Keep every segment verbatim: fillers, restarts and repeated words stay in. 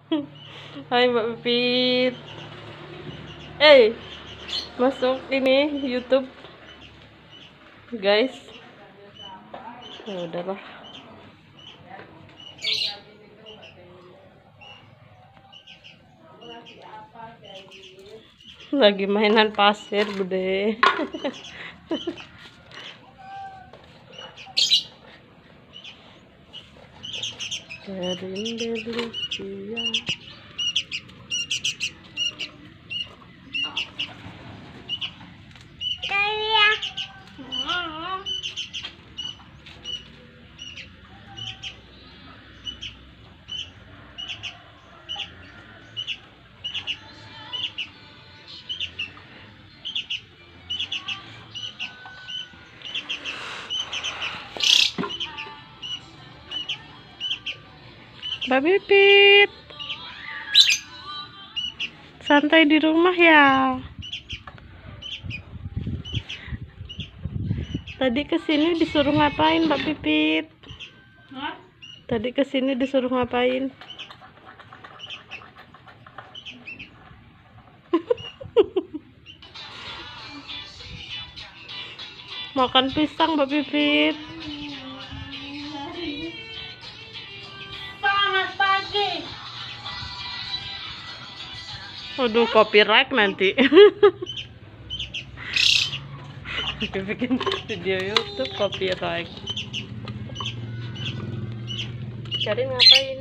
Hai Mbak Pipit. Eh, masuk ini YouTube, guys. Ya udahlah. Lagi mainan pasir, Bude. Dari lucia. Mbak Pipit, santai di rumah ya. Tadi kesini disuruh ngapain Mbak Pipit? Hah? Tadi kesini disuruh ngapain? Makan pisang Mbak Pipit. Selamat pagi. Waduh, copyright nanti. Bikin video YouTube copyright. Cari ngapain?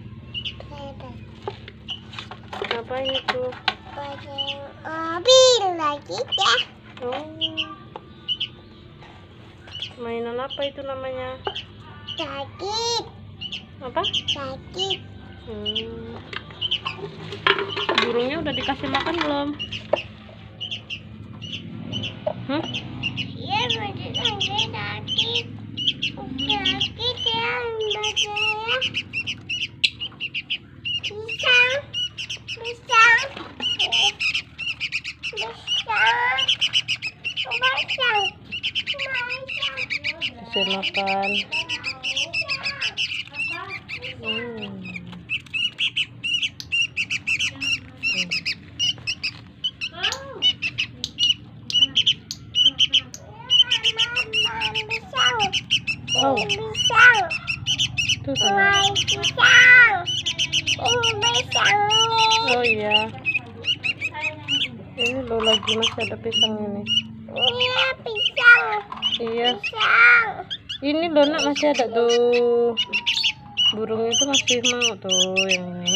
Ngapain itu? Mobil lagi ya. Oh. Mainan apa itu namanya? Sakit. Apa? Sakit. Hmm. Burungnya udah dikasih makan belum? Hmm? Iya, badan saya sakit. Sakit ya, badannya. Pisang. Pisang. Pisang. Pisang. Kasih makan. Hmm. Oh, Pisang. itu tuh. Main pisang. Ini pisang nih. Oh iya. Ini lo lagi masih ada pisang ini. Iya, pisang. Iya. Pisang. Ini lo nak masih ada tuh. Burung itu masih mau tuh yang ini.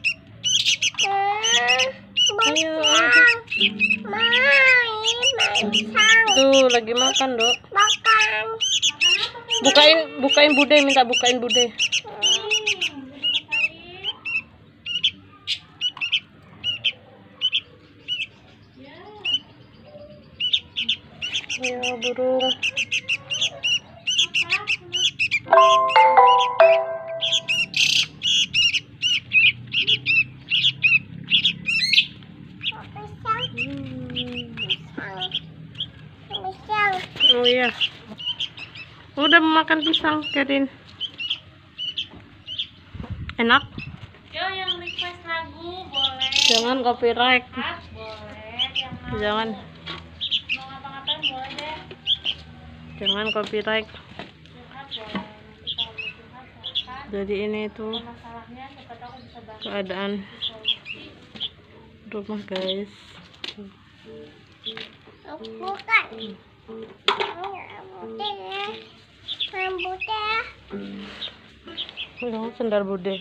Hmm, Ayo, pisang. Main, main pisang. Tuh lagi makan, Dok. Makan. Bukain, bukain Bude, minta bukain Bude. Ayo burung. Pisang. Oh iya. Udah makan pisang, Karin. Enak? Yo, yang request lagu boleh. Jangan copyright. Curhat, boleh. Yang mau, Jangan. mau ngapa-ngapain boleh deh. Jangan copyright. Curhat boleh. Nanti kalau mau curhat silakan. Jadi ini tuh Kalau masalahnya siapa tahu aku bisa bantu keadaan solusi. rumah, guys. Bukan. Rambutnya. Rambutnya. Oh, sendal Bude.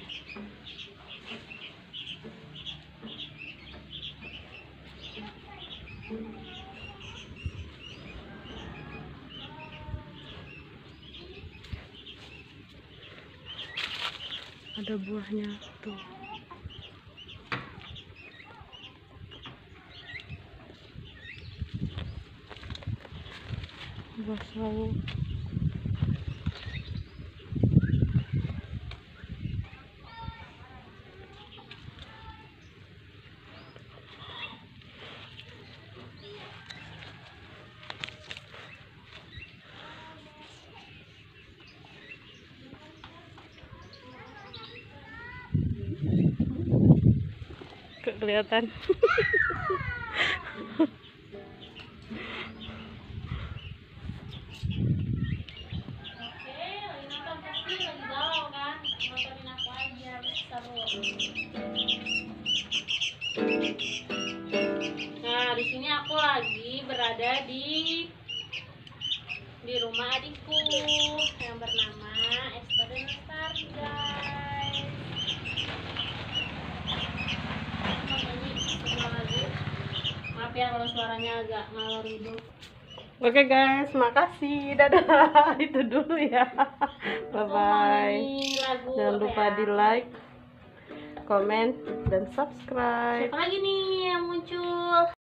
Ada buahnya tuh. Buah sawo. kelihatan. Oke, lagi nonton pasti lagi galau kan? Nontonin aku aja, seru. Nah, di sini aku lagi berada di di rumah adikku yang bernama Esther dan Lestari, guys. Maaf ya kalau suaranya agak ngalor gitu. Oke guys, makasih. Dadah. Itu dulu ya. Bye bye. Jangan lupa di like, komen, dan subscribe. Siapa lagi nih yang muncul?